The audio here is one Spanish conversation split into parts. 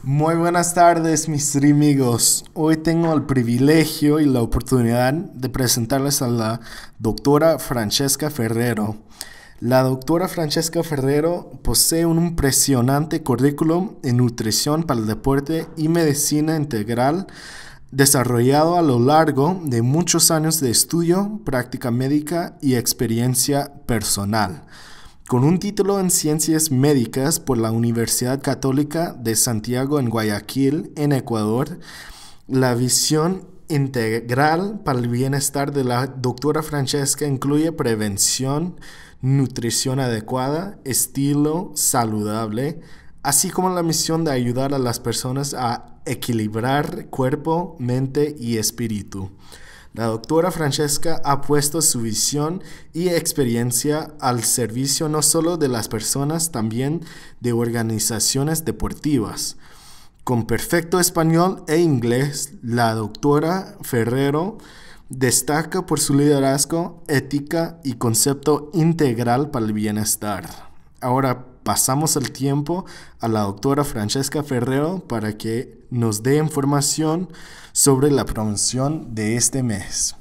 Muy buenas tardes, mis amigos. Hoy tengo el privilegio y la oportunidad de presentarles a la doctora Francesca Ferrero. La doctora Francesca Ferrero posee un impresionante currículum en nutrición para el deporte y medicina integral desarrollado a lo largo de muchos años de estudio, práctica médica y experiencia personal. Con un título en Ciencias Médicas por la Universidad Católica de Santiago en Guayaquil, en Ecuador, la visión integral para el bienestar de la doctora Francesca incluye prevención, nutrición adecuada, estilo saludable, así como la misión de ayudar a las personas a equilibrar cuerpo, mente y espíritu. La doctora Francesca ha puesto su visión y experiencia al servicio no solo de las personas, también de organizaciones deportivas. Con perfecto español e inglés, la doctora Ferrero destaca por su liderazgo, ética y concepto integral para el bienestar. Ahora pasamos el tiempo a la doctora Francesca Ferrero para que nos dé información sobre la promoción de este mes.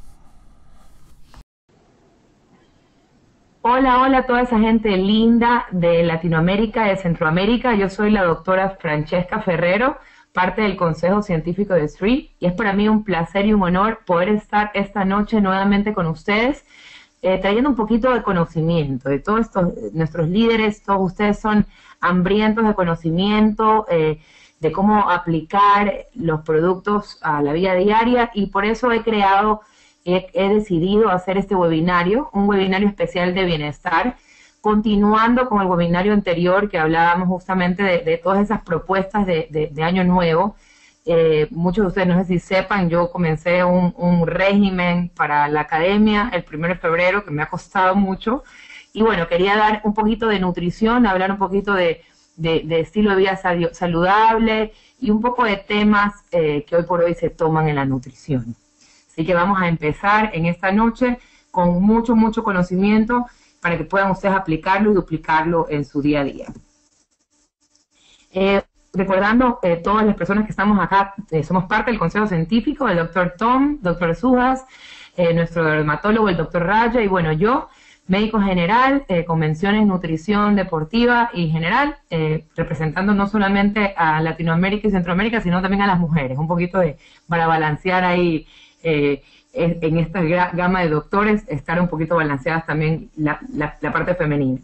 Hola, hola a toda esa gente linda de Latinoamérica, de Centroamérica. Yo soy la doctora Francesca Ferrero, parte del Consejo Científico de SRI, y es para mí un placer y un honor poder estar esta noche nuevamente con ustedes, trayendo un poquito de conocimiento de todos estos, nuestros líderes. Todos ustedes son hambrientos de conocimiento, de cómo aplicar los productos a la vida diaria, y por eso he decidido hacer este webinario, un webinario especial de bienestar, continuando con el webinario anterior que hablábamos justamente de todas esas propuestas de Año Nuevo. Muchos de ustedes, no sé si sepan, yo comencé un régimen para la academia el 1 de febrero, que me ha costado mucho, y bueno, quería dar un poquito de nutrición, hablar un poquito de estilo de vida saludable y un poco de temas que hoy por hoy se toman en la nutrición. Así que vamos a empezar en esta noche con mucho conocimiento para que puedan ustedes aplicarlo y duplicarlo en su día a día. Recordando, todas las personas que estamos acá, somos parte del Consejo Científico, el doctor Tom, doctor Sujas, nuestro dermatólogo, el doctor Raya, y bueno, yo, médico general, con mención en nutrición deportiva y general, representando no solamente a Latinoamérica y Centroamérica, sino también a las mujeres, un poquito para balancear ahí, en esta gama de doctores, estar un poquito balanceadas también la parte femenina.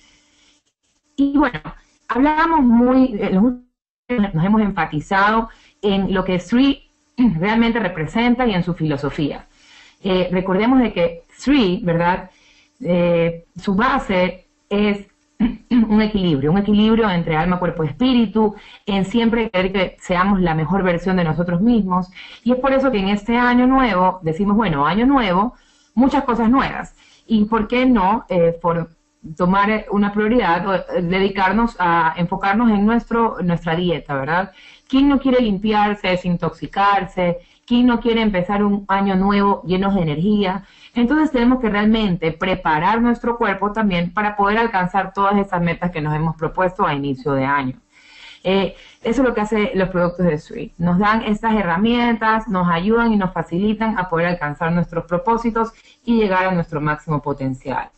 Y bueno, hablábamos nos hemos enfatizado en lo que SRI realmente representa y en su filosofía. Recordemos de que SRI, ¿verdad? Su base es un equilibrio entre alma, cuerpo y espíritu, en siempre querer que seamos la mejor versión de nosotros mismos, y es por eso que en este año nuevo decimos, bueno, año nuevo, muchas cosas nuevas, y por qué no por tomar una prioridad o dedicarnos a enfocarnos en nuestra dieta, ¿verdad? ¿Quién no quiere limpiarse, desintoxicarse? ¿Quién no quiere empezar un año nuevo llenos de energía? Entonces tenemos que realmente preparar nuestro cuerpo también para poder alcanzar todas esas metas que nos hemos propuesto a inicio de año. Eso es lo que hacen los productos de SRI. Nos dan estas herramientas, nos ayudan y nos facilitan a poder alcanzar nuestros propósitos y llegar a nuestro máximo potencial.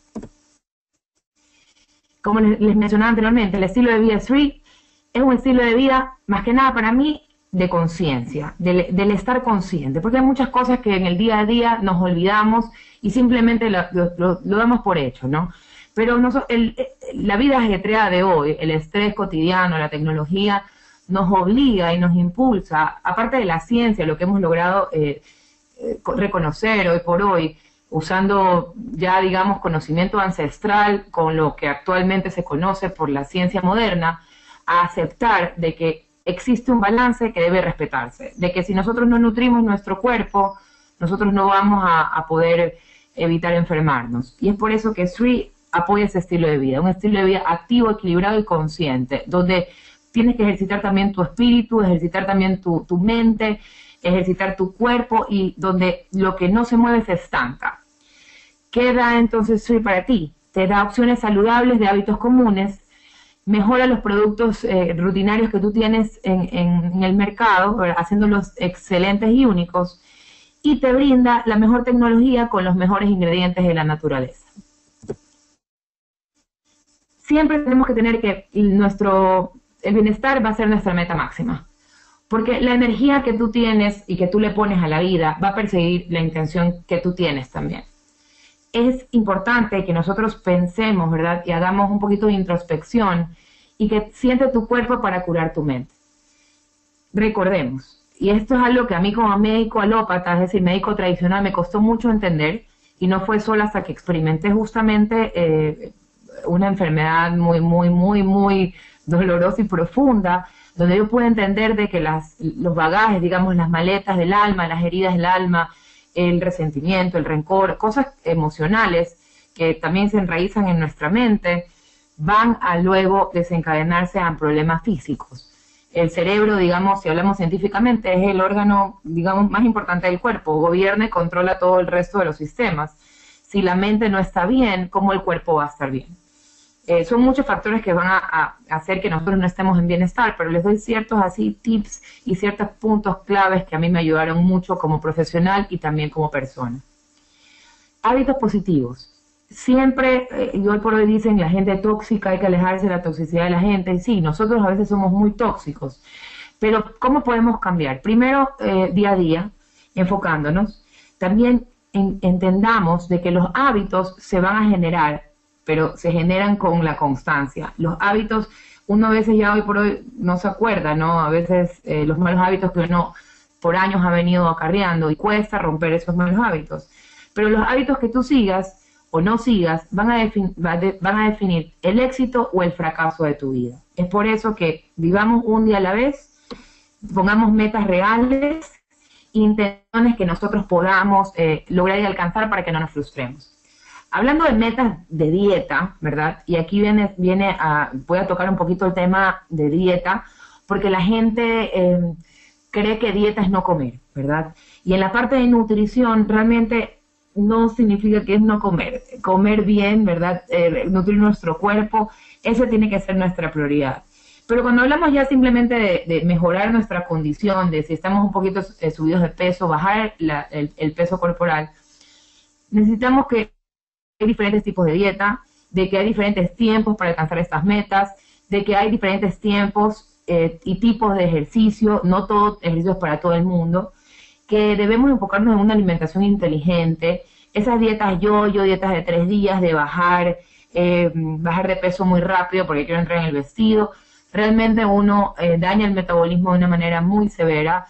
Como les mencionaba anteriormente, el estilo de vida SRI es un estilo de vida, más que nada para mí, de conciencia, del estar consciente, porque hay muchas cosas que en el día a día nos olvidamos y simplemente lo damos por hecho, ¿no? Pero la vida ajetreada de hoy, el estrés cotidiano, la tecnología, nos obliga y nos impulsa, aparte de la ciencia, lo que hemos logrado reconocer hoy por hoy, usando ya, digamos, conocimiento ancestral con lo que actualmente se conoce por la ciencia moderna, a aceptar de que existe un balance que debe respetarse, de que si nosotros no nutrimos nuestro cuerpo, nosotros no vamos a poder evitar enfermarnos. Y es por eso que SRI apoya ese estilo de vida, un estilo de vida activo, equilibrado y consciente, donde tienes que ejercitar también tu espíritu, ejercitar también tu mente, ejercitar tu cuerpo, y donde lo que no se mueve se estanca. ¿Qué da entonces SRI para ti? Te da opciones saludables de hábitos comunes, mejora los productos rutinarios que tú tienes en el mercado, ¿verdad? Haciéndolos excelentes y únicos, y te brinda la mejor tecnología con los mejores ingredientes de la naturaleza. Siempre tenemos que tener que el bienestar va a ser nuestra meta máxima, porque la energía que tú tienes y que tú le pones a la vida va a perseguir la intención que tú tienes también. Es importante que nosotros pensemos, ¿verdad? Y hagamos un poquito de introspección y que siente tu cuerpo para curar tu mente. Recordemos, y esto es algo que a mí como médico alópata, es decir, médico tradicional, me costó mucho entender, y no fue solo hasta que experimenté justamente una enfermedad muy dolorosa y profunda, donde yo pude entender de que los bagajes, digamos, las maletas del alma, las heridas del alma, el resentimiento, el rencor, cosas emocionales que también se enraizan en nuestra mente, van a luego desencadenarse en problemas físicos. El cerebro, digamos, si hablamos científicamente, es el órgano, digamos, más importante del cuerpo, gobierna y controla todo el resto de los sistemas. Si la mente no está bien, ¿cómo el cuerpo va a estar bien? Son muchos factores que van a hacer que nosotros no estemos en bienestar, pero les doy ciertos así tips y ciertos puntos claves que a mí me ayudaron mucho como profesional y también como persona. Hábitos positivos. Siempre, y hoy por hoy dicen la gente tóxica, hay que alejarse de la toxicidad de la gente. Y sí, nosotros a veces somos muy tóxicos, pero ¿cómo podemos cambiar? Primero, día a día, enfocándonos. También entendamos de que los hábitos se van a generar, pero se generan con la constancia. Los hábitos, uno a veces ya hoy por hoy no se acuerda, ¿no? A veces los malos hábitos que uno por años ha venido acarreando y cuesta romper esos malos hábitos. Pero los hábitos que tú sigas o no sigas van a definir el éxito o el fracaso de tu vida. Es por eso que vivamos un día a la vez, pongamos metas reales, intenciones que nosotros podamos lograr y alcanzar para que no nos frustremos. Hablando de metas de dieta, ¿verdad? Y aquí voy a tocar un poquito el tema de dieta, porque la gente cree que dieta es no comer, ¿verdad? Y en la parte de nutrición realmente no significa que es no comer. Comer bien, ¿verdad? Nutrir nuestro cuerpo, esa tiene que ser nuestra prioridad. Pero cuando hablamos ya simplemente de mejorar nuestra condición, de si estamos un poquito subidos de peso, bajar el peso corporal, necesitamos que hay diferentes tipos de dieta, de que hay diferentes tiempos para alcanzar estas metas, de que hay diferentes tiempos y tipos de ejercicio, no todo ejercicio es para todo el mundo, que debemos enfocarnos en una alimentación inteligente, esas dietas dietas de 3 días, de bajar de peso muy rápido porque quiero entrar en el vestido, realmente uno daña el metabolismo de una manera muy severa,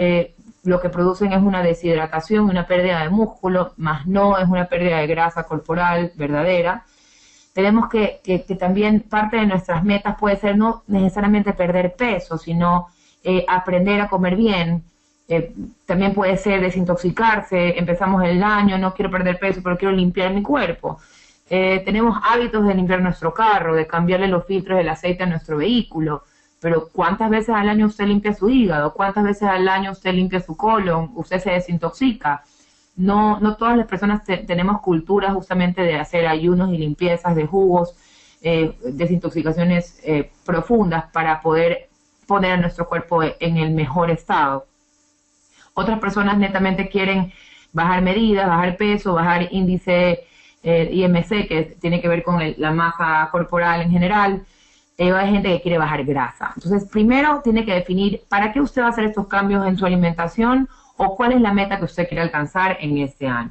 lo que producen es una deshidratación, una pérdida de músculo, más no es una pérdida de grasa corporal verdadera. Tenemos que también parte de nuestras metas puede ser no necesariamente perder peso, sino aprender a comer bien. También puede ser desintoxicarse, empezamos el año, no quiero perder peso, pero quiero limpiar mi cuerpo. Tenemos hábitos de limpiar nuestro carro, de cambiarle los filtros del aceite a nuestro vehículo. Pero ¿cuántas veces al año usted limpia su hígado? ¿Cuántas veces al año usted limpia su colon? ¿Usted se desintoxica? No todas las personas tenemos cultura justamente de hacer ayunos y limpiezas de jugos, desintoxicaciones profundas para poder poner a nuestro cuerpo en el mejor estado. Otras personas netamente quieren bajar medidas, bajar peso, bajar índice IMC, que tiene que ver con la masa corporal en general. Hay gente que quiere bajar grasa. Entonces, primero tiene que definir para qué usted va a hacer estos cambios en su alimentación o cuál es la meta que usted quiere alcanzar en este año.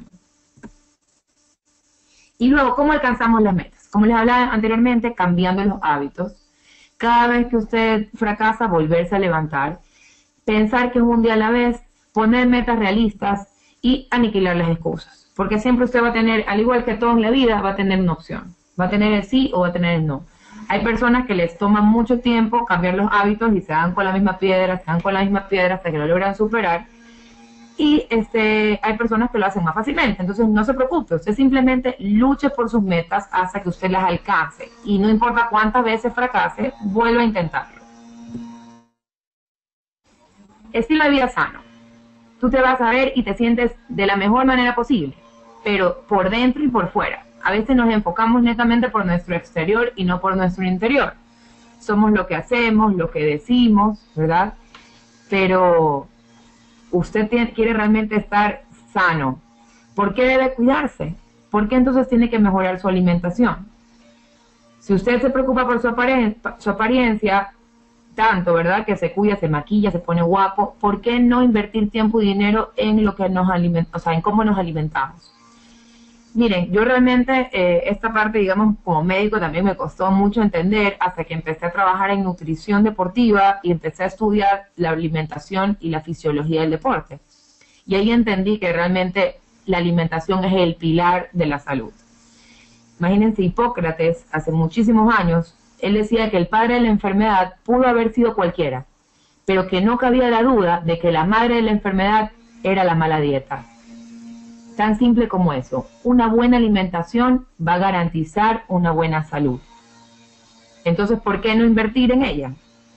Y luego, ¿cómo alcanzamos las metas? Como les hablaba anteriormente, cambiando los hábitos. Cada vez que usted fracasa, volverse a levantar, pensar que es un día a la vez, poner metas realistas y aniquilar las excusas. Porque siempre usted va a tener, al igual que todo en la vida, va a tener una opción. Va a tener el sí o va a tener el no. Hay personas que les toma mucho tiempo cambiar los hábitos y se dan con la misma piedra, hasta que lo logran superar. Y hay personas que lo hacen más fácilmente. Entonces no se preocupe, usted simplemente luche por sus metas hasta que usted las alcance. Y no importa cuántas veces fracase, vuelva a intentarlo. Estilo de vida sano. Tú te vas a ver y te sientes de la mejor manera posible, pero por dentro y por fuera. A veces nos enfocamos netamente por nuestro exterior y no por nuestro interior. somos lo que hacemos, lo que decimos, ¿verdad? Pero usted quiere realmente estar sano. ¿Por qué debe cuidarse? ¿Por qué entonces tiene que mejorar su alimentación? Si usted se preocupa por su apariencia, tanto, ¿verdad? Que se cuida, se maquilla, se pone guapo, ¿por qué no invertir tiempo y dinero en lo que nos alimenta, o sea, en cómo nos alimentamos? Miren, yo realmente esta parte, digamos, como médico también me costó mucho entender hasta que empecé a trabajar en nutrición deportiva y empecé a estudiar la alimentación y la fisiología del deporte. Y ahí entendí que realmente la alimentación es el pilar de la salud. Imagínense, Hipócrates, hace muchísimos años, él decía que el padre de la enfermedad pudo haber sido cualquiera, pero que no cabía la duda de que la madre de la enfermedad era la mala dieta. Tan simple como eso. Una buena alimentación va a garantizar una buena salud. Entonces, ¿por qué no invertir en ella?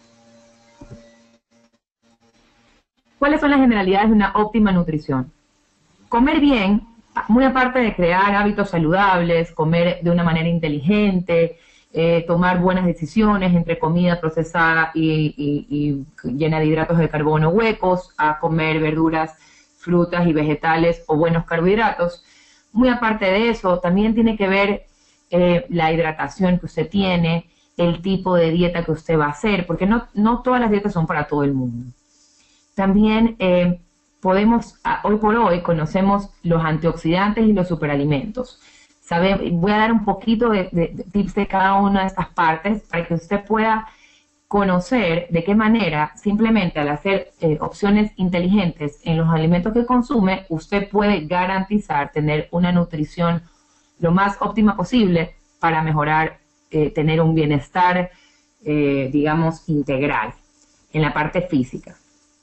¿Cuáles son las generalidades de una óptima nutrición? Comer bien, muy aparte de crear hábitos saludables, comer de una manera inteligente, tomar buenas decisiones entre comida procesada y llena de hidratos de carbono huecos, a comer verduras, frutas y vegetales o buenos carbohidratos. Muy aparte de eso, también tiene que ver la hidratación que usted tiene, el tipo de dieta que usted va a hacer, porque no todas las dietas son para todo el mundo. También hoy por hoy conocemos los antioxidantes y los superalimentos. Voy a dar un poquito de tips de cada una de estas partes para que usted pueda conocer de qué manera, simplemente al hacer opciones inteligentes en los alimentos que consume, usted puede garantizar tener una nutrición lo más óptima posible para mejorar, tener un bienestar, digamos, integral en la parte física.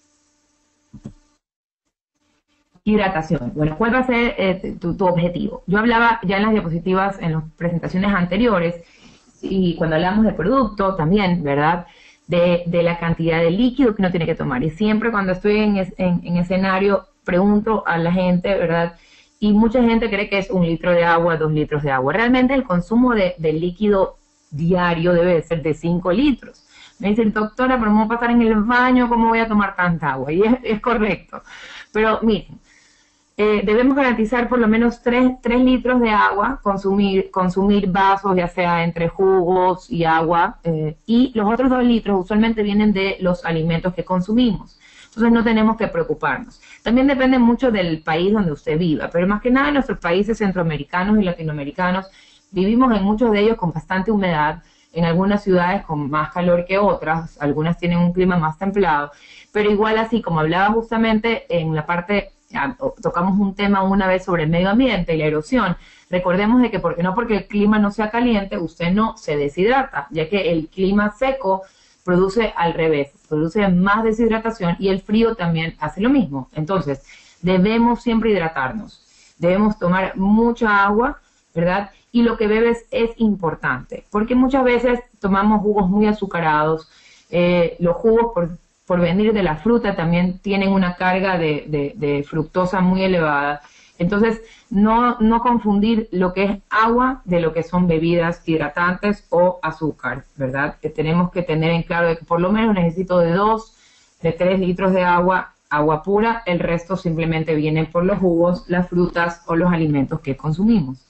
Hidratación. Bueno, ¿cuál va a ser tu objetivo? Yo hablaba ya en las diapositivas, en las presentaciones anteriores, y cuando hablamos de producto también, ¿verdad? De la cantidad de líquido que uno tiene que tomar. Y siempre cuando estoy en escenario, pregunto a la gente, ¿verdad? Y mucha gente cree que es 1 litro de agua, 2 litros de agua. Realmente el consumo de líquido diario debe ser de 5 litros. Me dicen, doctora, pero me voy a pasar en el baño, ¿cómo voy a tomar tanta agua? Y es correcto. Pero miren, debemos garantizar por lo menos 3 litros de agua, consumir vasos, ya sea entre jugos y agua, y los otros 2 litros usualmente vienen de los alimentos que consumimos. Entonces no tenemos que preocuparnos. También depende mucho del país donde usted viva, pero más que nada en nuestros países centroamericanos y latinoamericanos, vivimos en muchos de ellos con bastante humedad, en algunas ciudades con más calor que otras, algunas tienen un clima más templado, pero igual así, como hablaba justamente en la parte, tocamos un tema una vez sobre el medio ambiente y la erosión, recordemos de que porque el clima no sea caliente, usted no se deshidrata, ya que el clima seco produce al revés, produce más deshidratación y el frío también hace lo mismo. Entonces, debemos siempre hidratarnos, debemos tomar mucha agua, ¿verdad? Y lo que bebes es importante, porque muchas veces tomamos jugos muy azucarados, los jugos por venir de la fruta también tienen una carga de fructosa muy elevada. Entonces, no confundir lo que es agua de lo que son bebidas hidratantes o azúcar, ¿verdad? Que tenemos que tener en claro que por lo menos necesito de 3 litros de agua pura, el resto simplemente viene por los jugos, las frutas o los alimentos que consumimos.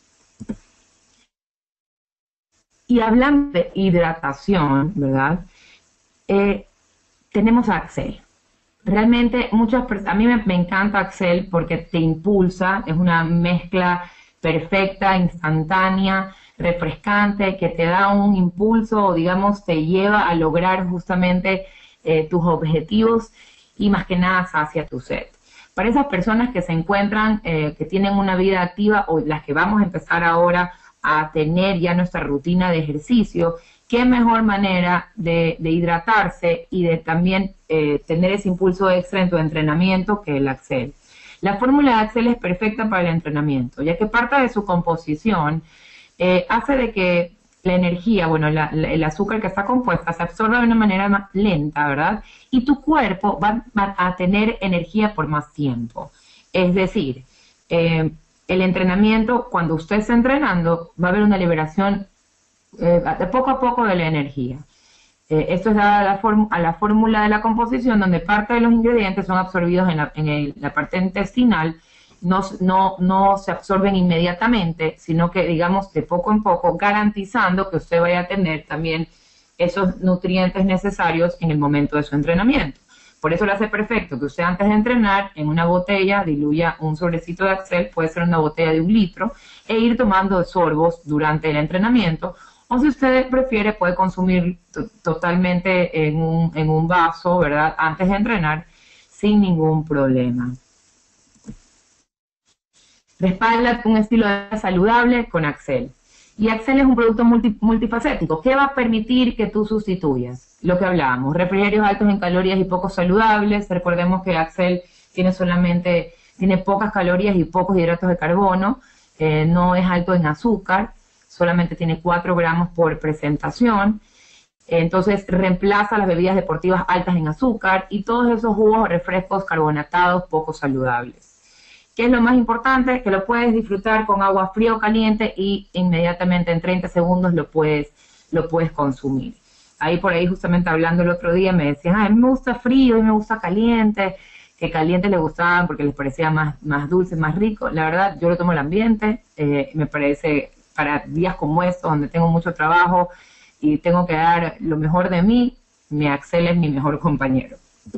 Y hablando de hidratación, ¿verdad? Tenemos Accel. Realmente a mí me encanta Accel porque te impulsa, es una mezcla perfecta, instantánea, refrescante, que te da un impulso, digamos, te lleva a lograr justamente tus objetivos y más que nada sacia tu sed. Para esas personas que se encuentran, que tienen una vida activa o las que vamos a empezar ahora a tener ya nuestra rutina de ejercicio, qué mejor manera de hidratarse y de también tener ese impulso extra en tu entrenamiento que el Accel. La fórmula de Accel es perfecta para el entrenamiento, ya que parte de su composición hace de que la energía, bueno, el azúcar que está compuesta se absorba de una manera más lenta, ¿verdad? Y tu cuerpo va a tener energía por más tiempo. Es decir, el entrenamiento, cuando usted está entrenando, va a haber una liberación de poco a poco de la energía. Esto es dado a la fórmula de la composición, donde parte de los ingredientes son absorbidos en la parte intestinal, no se absorben inmediatamente, sino que, digamos, de poco en poco, garantizando que usted vaya a tener también esos nutrientes necesarios en el momento de su entrenamiento. Por eso lo hace perfecto que usted antes de entrenar, en una botella, diluya un sobrecito de Accel, puede ser una botella de 1 litro, e ir tomando sorbos durante el entrenamiento. O si usted prefiere, puede consumir totalmente en un vaso, ¿verdad? Antes de entrenar, sin ningún problema. Respalda un estilo de vida saludable con Accel. Y Accel es un producto multifacético. ¿Qué va a permitir que tú sustituyas? Lo que hablábamos, refrigerios altos en calorías y poco saludables. Recordemos que Accel tiene pocas calorías y pocos hidratos de carbono. No es alto en azúcar, solamente tiene 4 gramos por presentación. Entonces reemplaza las bebidas deportivas altas en azúcar y todos esos jugos o refrescos carbonatados poco saludables. ¿Qué es lo más importante? Que lo puedes disfrutar con agua fría o caliente y inmediatamente en 30 segundos lo puedes consumir. Por ahí justamente hablando el otro día me decían, a mí me gusta frío y me gusta caliente, que caliente les gustaban porque les parecía más dulce, más rico. La verdad, yo lo tomo el ambiente, me parece para días como estos, donde tengo mucho trabajo y tengo que dar lo mejor de mí, mi Accel es mi mejor compañero.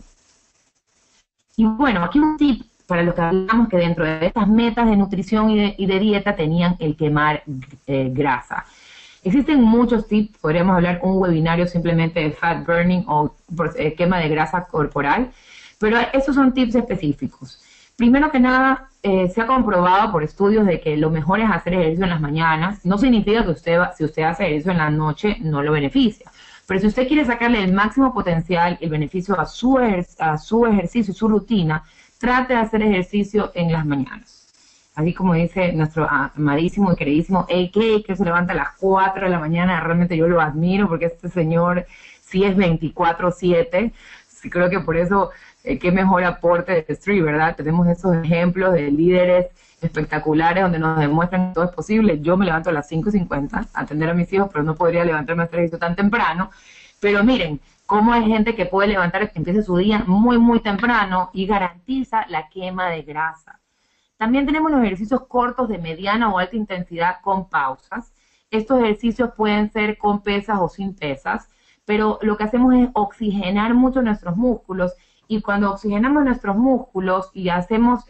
Y bueno, aquí un tip para los que hablamos que dentro de estas metas de nutrición y de dieta tenían el quemar grasa. Existen muchos tips, podríamos hablar un webinario simplemente de fat burning o quema de grasa corporal, pero esos son tips específicos. Primero que nada, se ha comprobado por estudios de que lo mejor es hacer ejercicio en las mañanas. No significa que si usted hace ejercicio en la noche no lo beneficia, pero si usted quiere sacarle el máximo potencial, el beneficio a su ejercicio y su rutina, trate de hacer ejercicio en las mañanas. Así como dice nuestro amadísimo y queridísimo AK, que se levanta a las 4 de la mañana, realmente yo lo admiro porque este señor sí es 24/7. Sí, creo que por eso, qué mejor aporte de Street, ¿verdad? Tenemos esos ejemplos de líderes espectaculares donde nos demuestran que todo es posible. Yo me levanto a las 5:50 a atender a mis hijos, pero no podría levantarme a hacer ejercicio tan temprano. Pero miren, cómo hay gente que puede levantar, que empiece su día muy, muy temprano y garantiza la quema de grasa. También tenemos los ejercicios cortos de mediana o alta intensidad con pausas. Estos ejercicios pueden ser con pesas o sin pesas, pero lo que hacemos es oxigenar mucho nuestros músculos, y cuando oxigenamos nuestros músculos y hacemos,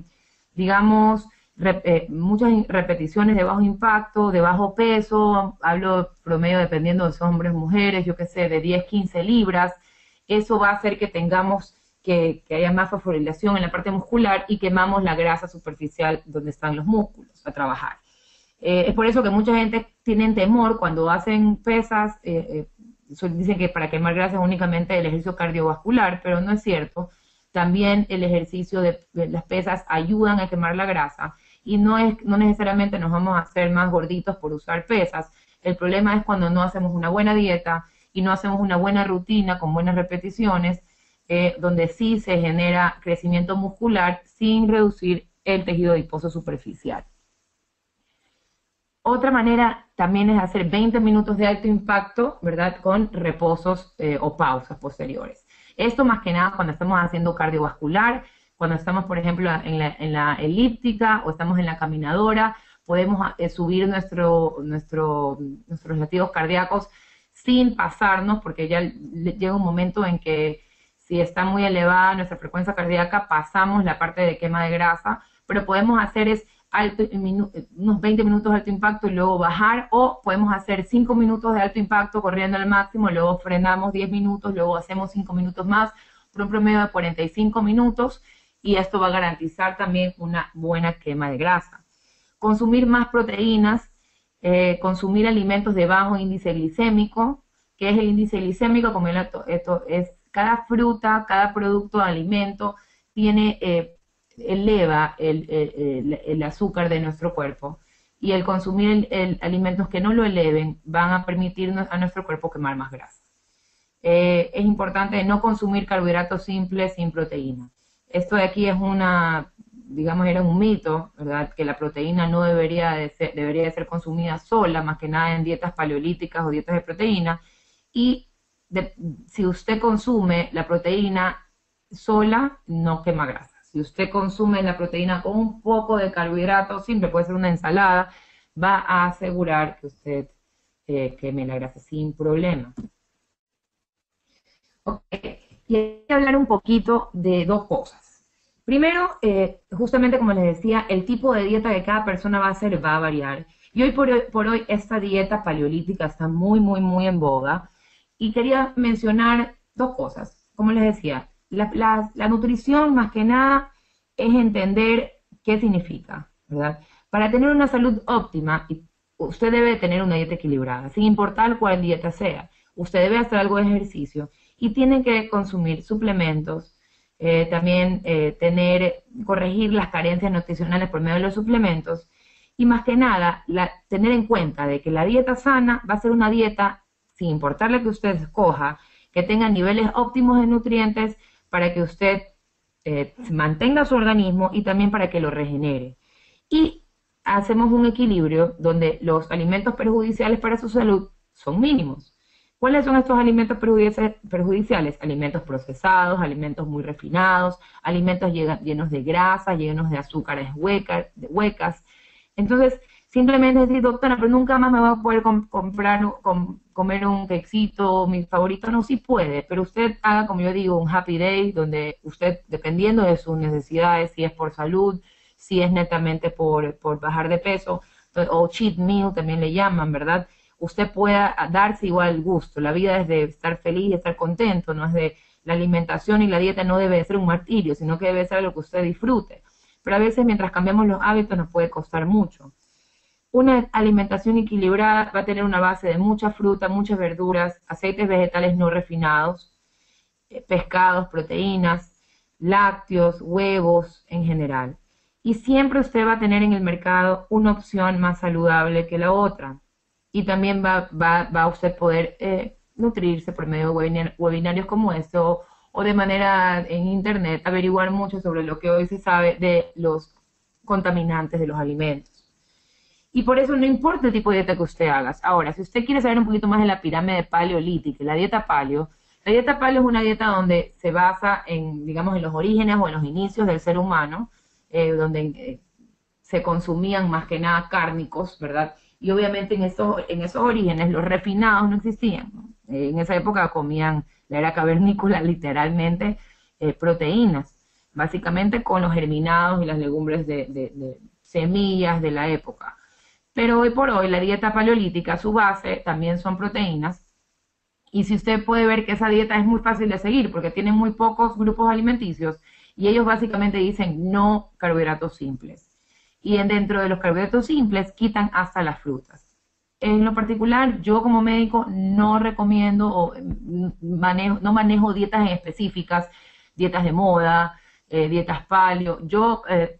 digamos, muchas repeticiones de bajo impacto, de bajo peso, hablo promedio dependiendo de si son hombres o mujeres, yo qué sé, de 10, 15 libras, eso va a hacer que tengamos, que haya más fosforilación en la parte muscular y quemamos la grasa superficial donde están los músculos a trabajar. Es por eso que mucha gente tiene temor cuando hacen pesas, dicen que para quemar grasa es únicamente el ejercicio cardiovascular, pero no es cierto. También el ejercicio de las pesas ayudan a quemar la grasa y no necesariamente nos vamos a hacer más gorditos por usar pesas. El problema es cuando no hacemos una buena dieta y no hacemos una buena rutina con buenas repeticiones, donde sí se genera crecimiento muscular sin reducir el tejido adiposo superficial. Otra manera también es hacer 20 minutos de alto impacto, ¿verdad? Con reposos o pausas posteriores. Esto más que nada cuando estamos haciendo cardiovascular, cuando estamos, por ejemplo, en la elíptica o estamos en la caminadora, podemos subir nuestros latidos cardíacos sin pasarnos, porque ya llega un momento en que si está muy elevada nuestra frecuencia cardíaca, pasamos la parte de quema de grasa, pero podemos hacer unos 20 minutos de alto impacto y luego bajar, o podemos hacer 5 minutos de alto impacto corriendo al máximo, luego frenamos 10 minutos, luego hacemos 5 minutos más, por un promedio de 45 minutos, y esto va a garantizar también una buena quema de grasa. Consumir más proteínas, consumir alimentos de bajo índice glicémico. ¿Qué es el índice glicémico? Como esto es cada fruta, cada producto de alimento eleva el azúcar de nuestro cuerpo, y el consumir alimentos que no lo eleven van a permitir a nuestro cuerpo quemar más grasa. Es importante no consumir carbohidratos simples sin proteína. Esto de aquí es digamos, era un mito, ¿verdad? Que la proteína no debería de ser consumida sola, más que nada en dietas paleolíticas o dietas de proteína, y si usted consume la proteína sola, no quema grasa. Si usted consume la proteína con un poco de carbohidrato simple, puede ser una ensalada, va a asegurar que usted queme la grasa sin problema. Okay. Y hay que hablar un poquito de dos cosas. Primero, justamente como les decía, el tipo de dieta que cada persona va a hacer va a variar. Y hoy por hoy esta dieta paleolítica está muy, muy, muy en boga. Y quería mencionar dos cosas. Como les decía, la nutrición más que nada es entender qué significa, ¿verdad? Para tener una salud óptima, usted debe tener una dieta equilibrada, sin importar cuál dieta sea. Usted debe hacer algo de ejercicio y tiene que consumir suplementos, también corregir las carencias nutricionales por medio de los suplementos y más que nada tener en cuenta de que la dieta sana va a ser una dieta, sin importar la que usted escoja, que tenga niveles óptimos de nutrientes para que usted mantenga su organismo y también para que lo regenere. Y hacemos un equilibrio donde los alimentos perjudiciales para su salud son mínimos. ¿Cuáles son estos alimentos perjudiciales? Alimentos procesados, alimentos muy refinados, alimentos llenos de grasa, llenos de azúcares huecas. Entonces, simplemente decir, doctora, pero nunca más me voy a poder comer un quequito, mi favorito. No, sí puede, pero usted haga, como yo digo, un happy day, donde usted, dependiendo de sus necesidades, si es por salud, si es netamente por bajar de peso, o cheat meal también le llaman, ¿verdad? Usted pueda darse igual gusto. La vida es de estar feliz y estar contento, no es de la alimentación y la dieta no debe ser un martirio, sino que debe ser lo que usted disfrute. Pero a veces mientras cambiamos los hábitos nos puede costar mucho. Una alimentación equilibrada va a tener una base de mucha fruta, muchas verduras, aceites vegetales no refinados, pescados, proteínas, lácteos, huevos en general. Y siempre usted va a tener en el mercado una opción más saludable que la otra. Y también va a usted poder nutrirse por medio de webinarios como este o de manera en internet, averiguar mucho sobre lo que hoy se sabe de los contaminantes de los alimentos. Y por eso no importa el tipo de dieta que usted haga. Ahora, si usted quiere saber un poquito más de la pirámide paleolítica, la dieta paleo es una dieta donde se basa en, digamos, en los orígenes o en los inicios del ser humano, donde se consumían más que nada cárnicos, ¿verdad? Y obviamente en esos orígenes los refinados no existían, ¿no? En esa época comían, la era cavernícola, literalmente proteínas, básicamente con los germinados y las legumbres de semillas de la época. Pero hoy por hoy la dieta paleolítica, su base también son proteínas. Y si usted puede ver que esa dieta es muy fácil de seguir porque tiene muy pocos grupos alimenticios y ellos básicamente dicen no carbohidratos simples. Y dentro de los carbohidratos simples quitan hasta las frutas. En lo particular, yo como médico no recomiendo o no manejo dietas específicas, dietas de moda, dietas paleo. Yo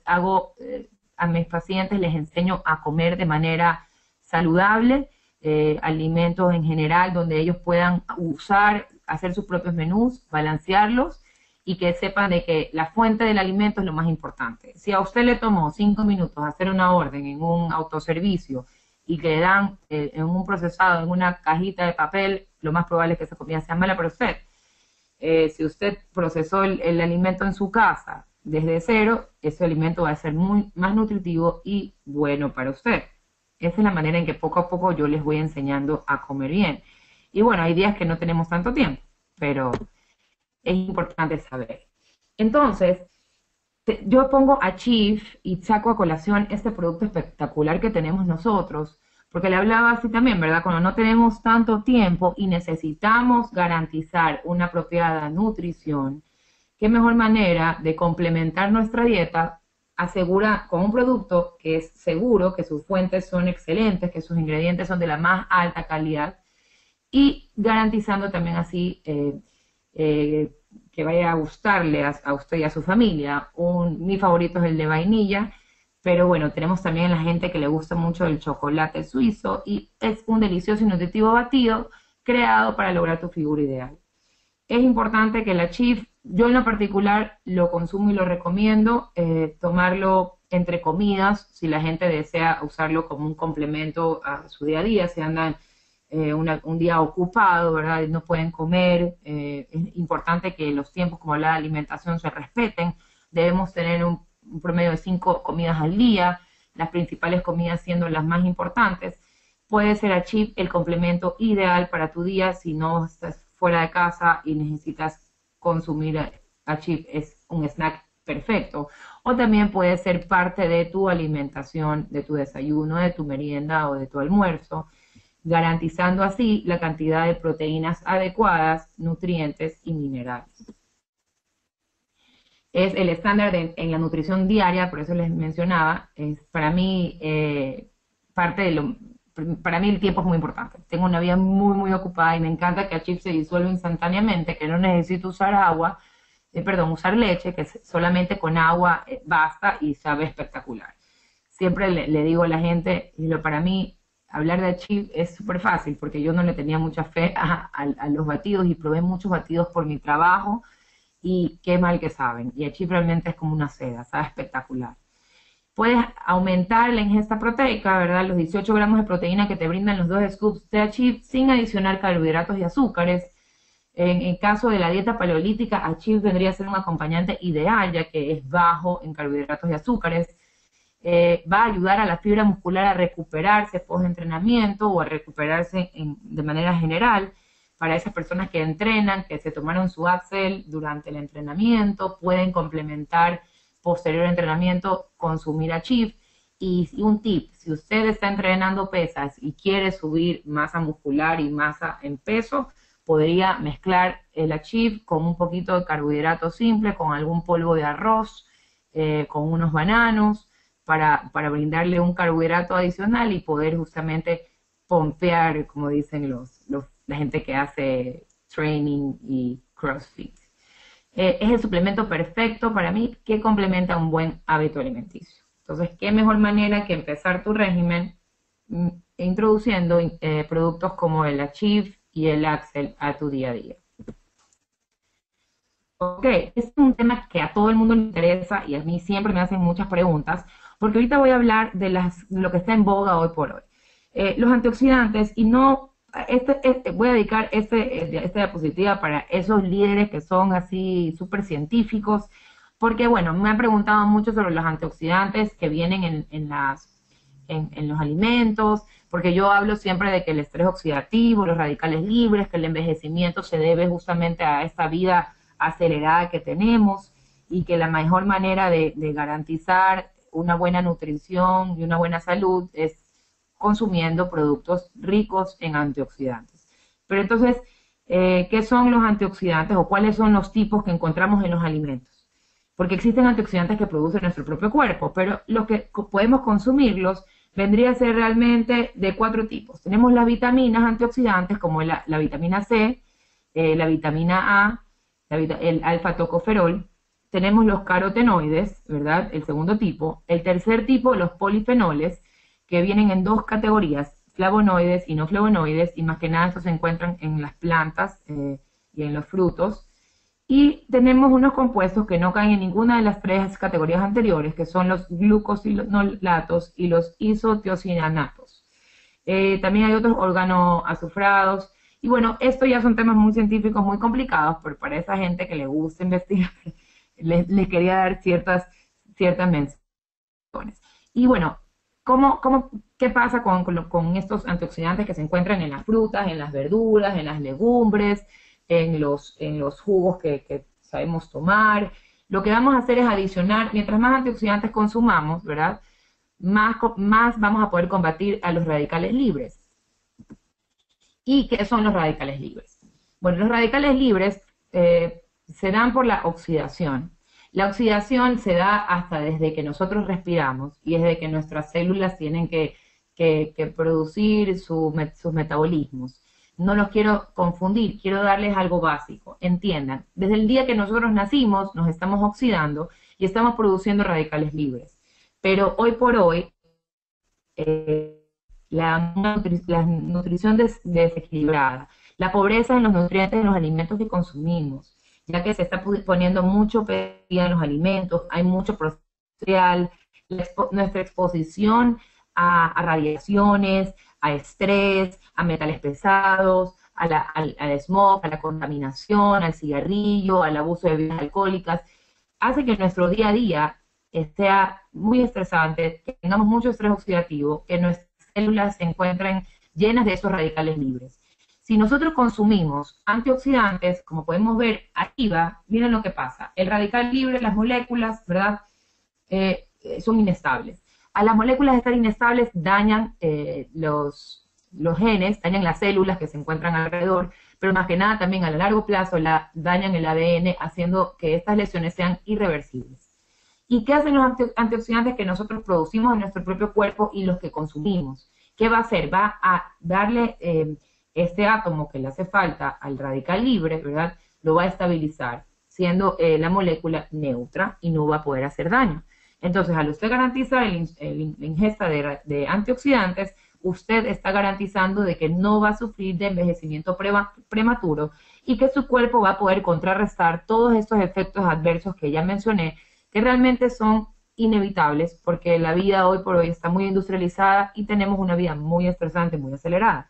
a mis pacientes les enseño a comer de manera saludable, alimentos en general donde ellos puedan hacer sus propios menús, balancearlos y que sepan de que la fuente del alimento es lo más importante. Si a usted le tomó 5 minutos hacer una orden en un autoservicio y que le dan en un procesado, en una cajita de papel, lo más probable es que esa comida sea mala para usted. Si usted procesó el alimento en su casa desde cero, ese alimento va a ser más nutritivo y bueno para usted. Esa es la manera en que poco a poco yo les voy enseñando a comer bien. Y bueno, hay días que no tenemos tanto tiempo, pero es importante saber. Entonces, yo pongo a Chief y saco a colación este producto espectacular que tenemos nosotros, porque le hablaba así también, ¿verdad? Cuando no tenemos tanto tiempo y necesitamos garantizar una apropiada nutrición, qué mejor manera de complementar nuestra dieta asegura con un producto que es seguro, que sus fuentes son excelentes, que sus ingredientes son de la más alta calidad y garantizando también así que vaya a gustarle a usted y a su familia. Mi favorito es el de vainilla, pero bueno, tenemos también a la gente que le gusta mucho el chocolate suizo y es un delicioso y nutritivo batido creado para lograr tu figura ideal. Es importante que la Chief, yo en lo particular lo consumo y lo recomiendo, tomarlo entre comidas, si la gente desea usarlo como un complemento a su día a día, si andan un día ocupado, ¿verdad? No pueden comer. Es importante que los tiempos, como la alimentación, se respeten. Debemos tener un promedio de 5 comidas al día, las principales comidas siendo las más importantes. Puede ser Achieve el complemento ideal para tu día si no estás fuera de casa y necesitas consumir Achieve, es un snack perfecto. O también puede ser parte de tu alimentación, de tu desayuno, de tu merienda o de tu almuerzo, garantizando así la cantidad de proteínas adecuadas, nutrientes y minerales. Es el estándar en la nutrición diaria, por eso les mencionaba, es para mí parte de lo, para mí el tiempo es muy importante. Tengo una vida muy, muy ocupada y me encanta que Achieve se disuelva instantáneamente, que no necesito usar agua, usar leche, que solamente con agua basta y sabe espectacular. Siempre le digo a la gente, para mí hablar de Achieve es súper fácil, porque yo no le tenía mucha fe a los batidos y probé muchos batidos por mi trabajo y qué mal que saben. Y Achieve realmente es como una seda, sabe espectacular. Puedes aumentar la ingesta proteica, ¿verdad? Los 18 gramos de proteína que te brindan los 2 scoops de Achieve sin adicionar carbohidratos y azúcares. En el caso de la dieta paleolítica, Achieve vendría a ser un acompañante ideal, ya que es bajo en carbohidratos y azúcares. Va a ayudar a la fibra muscular a recuperarse post-entrenamiento o a recuperarse de manera general. Para esas personas que entrenan, que se tomaron su Axel durante el entrenamiento, pueden complementar posterior entrenamiento, consumir Achieve. Y un tip, si usted está entrenando pesas y quiere subir masa muscular y masa en peso, podría mezclar el Achieve con un poquito de carbohidrato simple, con algún polvo de arroz, con unos bananos, para brindarle un carbohidrato adicional y poder justamente pompear, como dicen la gente que hace training y CrossFit. Es el suplemento perfecto para mí que complementa un buen hábito alimenticio. Entonces, ¿qué mejor manera que empezar tu régimen introduciendo productos como el Achieve y el Axel a tu día a día? Ok, es un tema que a todo el mundo le interesa y a mí siempre me hacen muchas preguntas, porque ahorita voy a hablar de lo que está en boga hoy por hoy. Los antioxidantes, y no, voy a dedicar esta diapositiva para esos líderes que son así súper científicos, porque bueno, me han preguntado mucho sobre los antioxidantes que vienen en los alimentos, porque yo hablo siempre de que el estrés oxidativo, los radicales libres, que el envejecimiento se debe justamente a esta vida acelerada que tenemos y que la mejor manera de garantizar una buena nutrición y una buena salud es consumiendo productos ricos en antioxidantes. Pero entonces, ¿qué son los antioxidantes o cuáles son los tipos que encontramos en los alimentos? Porque existen antioxidantes que produce nuestro propio cuerpo, pero los que podemos consumirlos vendría a ser realmente de 4 tipos. Tenemos las vitaminas antioxidantes como la vitamina C, la vitamina A, el alfa-tocoferol. Tenemos los carotenoides, ¿verdad? El segundo tipo. El tercer tipo, los polifenoles, que vienen en 2 categorías, flavonoides y no flavonoides, y más que nada estos se encuentran en las plantas y en los frutos. Y tenemos unos compuestos que no caen en ninguna de las 3 categorías anteriores, que son los glucosinolatos y los isotiocianatos. También hay otros organoazufrados. Y bueno, estos ya son temas muy científicos, muy complicados, pero para esa gente que le gusta investigar, les quería dar ciertas menciones. Y bueno, ¿qué pasa con estos antioxidantes que se encuentran en las frutas, en las verduras, en las legumbres, en los jugos que sabemos tomar? Lo que vamos a hacer es adicionar, mientras más antioxidantes consumamos, ¿verdad? Más vamos a poder combatir a los radicales libres. ¿Y qué son los radicales libres? Bueno, los radicales libres se dan por la oxidación. La oxidación se da hasta desde que nosotros respiramos y desde que nuestras células tienen que producir sus metabolismos. No los quiero confundir, quiero darles algo básico. Entiendan, desde el día que nosotros nacimos nos estamos oxidando y estamos produciendo radicales libres. Pero hoy por hoy, la nutrición desequilibrada, la pobreza en los nutrientes de los alimentos que consumimos, ya que se está poniendo mucho pesticida en los alimentos, hay mucho procesado industrial, nuestra exposición a radiaciones, a estrés, a metales pesados, al smog, a la contaminación, al cigarrillo, al abuso de bebidas alcohólicas. Hace que nuestro día a día sea muy estresante, que tengamos mucho estrés oxidativo, que nuestras células se encuentren llenas de esos radicales libres. Si nosotros consumimos antioxidantes, como podemos ver arriba, miren lo que pasa. El radical libre, las moléculas, ¿verdad? Son inestables. A las moléculas estar inestables dañan los genes, dañan las células que se encuentran alrededor, pero más que nada también a largo plazo dañan el ADN, haciendo que estas lesiones sean irreversibles. ¿Y qué hacen los antioxidantes que nosotros producimos en nuestro propio cuerpo y los que consumimos? ¿Qué va a hacer? Va a darle este átomo que le hace falta al radical libre, ¿verdad? Lo va a estabilizar, siendo la molécula neutra y no va a poder hacer daño. Entonces, al usted garantizar la ingesta de antioxidantes, usted está garantizando de que no va a sufrir de envejecimiento prematuro y que su cuerpo va a poder contrarrestar todos estos efectos adversos que ya mencioné, que realmente son inevitables porque la vida hoy por hoy está muy industrializada y tenemos una vida muy estresante, muy acelerada.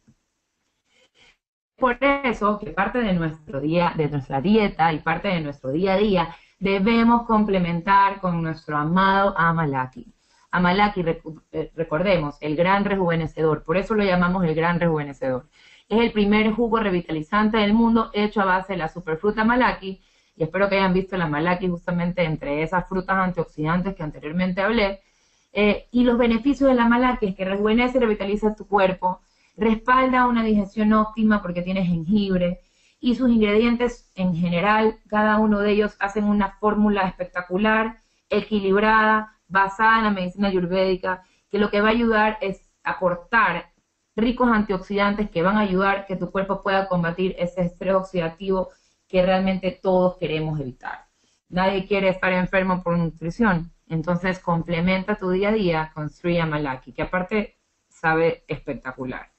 Por eso que parte de nuestra dieta y parte de nuestro día a día debemos complementar con nuestro amado Amalaki. Amalaki, recordemos, el gran rejuvenecedor, por eso lo llamamos el gran rejuvenecedor. Es el primer jugo revitalizante del mundo hecho a base de la superfruta Amalaki, y espero que hayan visto la Amalaki justamente entre esas frutas antioxidantes que anteriormente hablé. Y los beneficios de la Amalaki es que rejuvenece y revitaliza tu cuerpo, respalda una digestión óptima porque tiene jengibre, y sus ingredientes en general, cada uno de ellos hacen una fórmula espectacular, equilibrada, basada en la medicina ayurvédica, que lo que va a ayudar es aportar ricos antioxidantes que van a ayudar que tu cuerpo pueda combatir ese estrés oxidativo que realmente todos queremos evitar. Nadie quiere estar enfermo por nutrición, entonces complementa tu día a día con Sri Amalaki, que aparte sabe espectacular.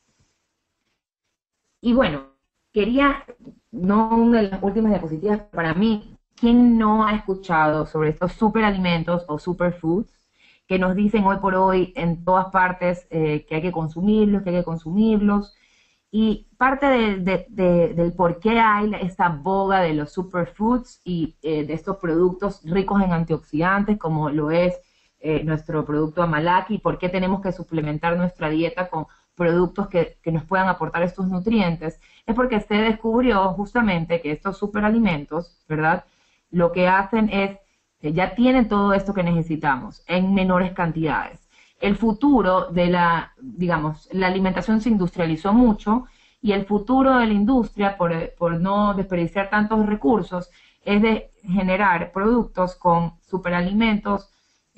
Y bueno, quería, no una de las últimas diapositivas, para mí, ¿quién no ha escuchado sobre estos superalimentos o superfoods que nos dicen hoy por hoy en todas partes que hay que consumirlos, que hay que consumirlos? Y parte del por qué hay esta boga de los superfoods y de estos productos ricos en antioxidantes, como lo es nuestro producto Amalaki, por qué tenemos que suplementar nuestra dieta con productos que nos puedan aportar estos nutrientes, es porque se descubrió justamente que estos superalimentos, ¿verdad?, lo que hacen es, ya tienen todo esto que necesitamos en menores cantidades. El futuro de la alimentación se industrializó mucho y el futuro de la industria, por no desperdiciar tantos recursos, es de generar productos con superalimentos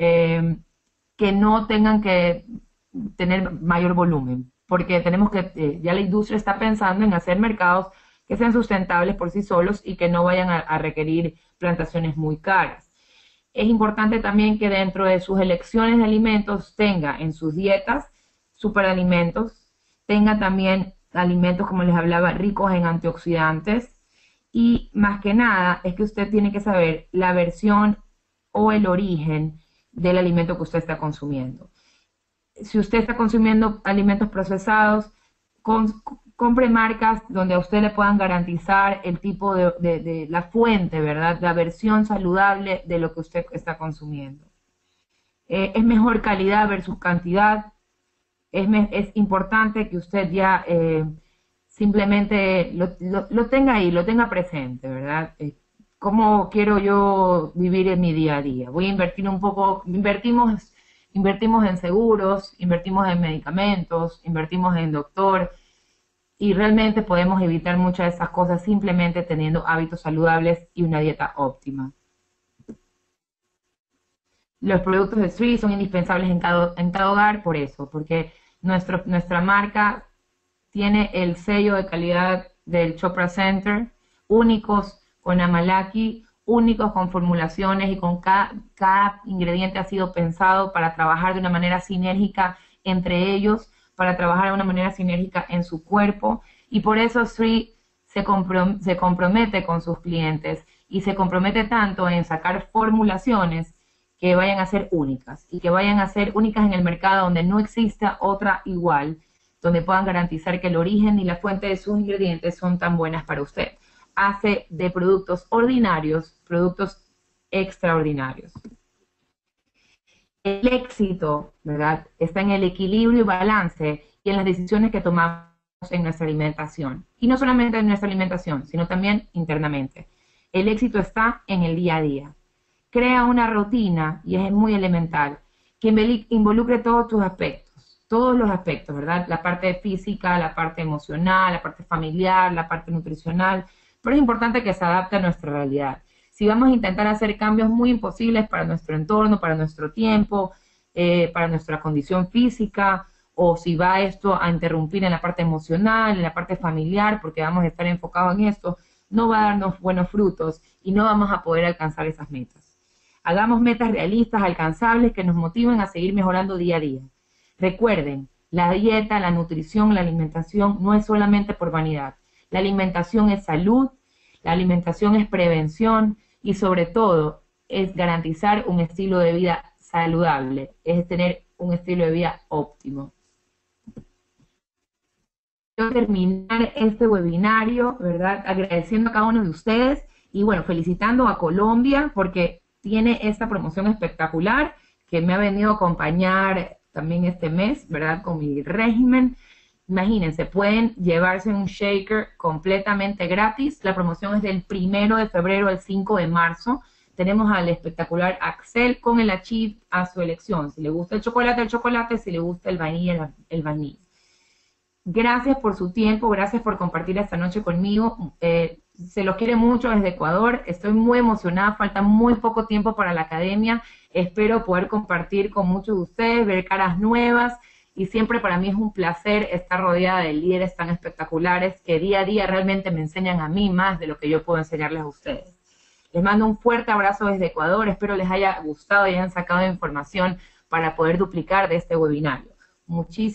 que no tengan que tener mayor volumen, porque tenemos que, ya la industria está pensando en hacer mercados que sean sustentables por sí solos y que no vayan a requerir plantaciones muy caras. Es importante también que dentro de sus elecciones de alimentos tenga en sus dietas superalimentos, tenga también alimentos, como les hablaba, ricos en antioxidantes, y más que nada es que usted tiene que saber la versión o el origen del alimento que usted está consumiendo. Si usted está consumiendo alimentos procesados, compre marcas donde a usted le puedan garantizar el tipo de la fuente, ¿verdad? La versión saludable de lo que usted está consumiendo. Es mejor calidad versus cantidad. Es importante que usted ya simplemente lo tenga ahí, lo tenga presente, ¿verdad? ¿Cómo quiero yo vivir en mi día a día? Voy a invertir un poco, invertimos en seguros, invertimos en medicamentos, invertimos en doctor, y realmente podemos evitar muchas de esas cosas simplemente teniendo hábitos saludables y una dieta óptima. Los productos de Sri son indispensables en cada hogar por eso, porque nuestra marca tiene el sello de calidad del Chopra Center, únicos con Amalaki, únicos con formulaciones y con cada ingrediente ha sido pensado para trabajar de una manera sinérgica entre ellos, para trabajar de una manera sinérgica en su cuerpo, y por eso Sri se compromete con sus clientes y se compromete tanto en sacar formulaciones que vayan a ser únicas y que vayan a ser únicas en el mercado donde no exista otra igual, donde puedan garantizar que el origen y la fuente de sus ingredientes son tan buenas para usted. Hace de productos ordinarios, productos extraordinarios. El éxito, ¿verdad?, está en el equilibrio y balance y en las decisiones que tomamos en nuestra alimentación. Y no solamente en nuestra alimentación, sino también internamente. El éxito está en el día a día. Crea una rutina, y es muy elemental, que involucre todos los aspectos, ¿verdad? La parte física, la parte emocional, la parte familiar, la parte nutricional, pero es importante que se adapte a nuestra realidad. Si vamos a intentar hacer cambios muy imposibles para nuestro entorno, para nuestro tiempo, para nuestra condición física, o si va esto a interrumpir en la parte emocional, en la parte familiar, porque vamos a estar enfocados en esto, no va a darnos buenos frutos y no vamos a poder alcanzar esas metas. Hagamos metas realistas, alcanzables, que nos motiven a seguir mejorando día a día. Recuerden, la dieta, la nutrición, la alimentación no es solamente por vanidad. La alimentación es salud, la alimentación es prevención y sobre todo es garantizar un estilo de vida saludable, es tener un estilo de vida óptimo. Quiero terminar este webinario, ¿verdad?, agradeciendo a cada uno de ustedes y bueno, felicitando a Colombia porque tiene esta promoción espectacular que me ha venido a acompañar también este mes, ¿verdad?, con mi régimen. Imagínense, pueden llevarse un shaker completamente gratis. La promoción es del 1 de febrero al 5 de marzo. Tenemos al espectacular Axel con el Achieve a su elección. Si le gusta el chocolate, si le gusta el vainilla, el vainilla. Gracias por su tiempo, gracias por compartir esta noche conmigo. Se los quiere mucho desde Ecuador. Estoy muy emocionada, falta muy poco tiempo para la academia. Espero poder compartir con muchos de ustedes, ver caras nuevas. Y siempre para mí es un placer estar rodeada de líderes tan espectaculares que día a día realmente me enseñan a mí más de lo que yo puedo enseñarles a ustedes. Les mando un fuerte abrazo desde Ecuador, espero les haya gustado y hayan sacado información para poder duplicar de este webinario. Muchísimas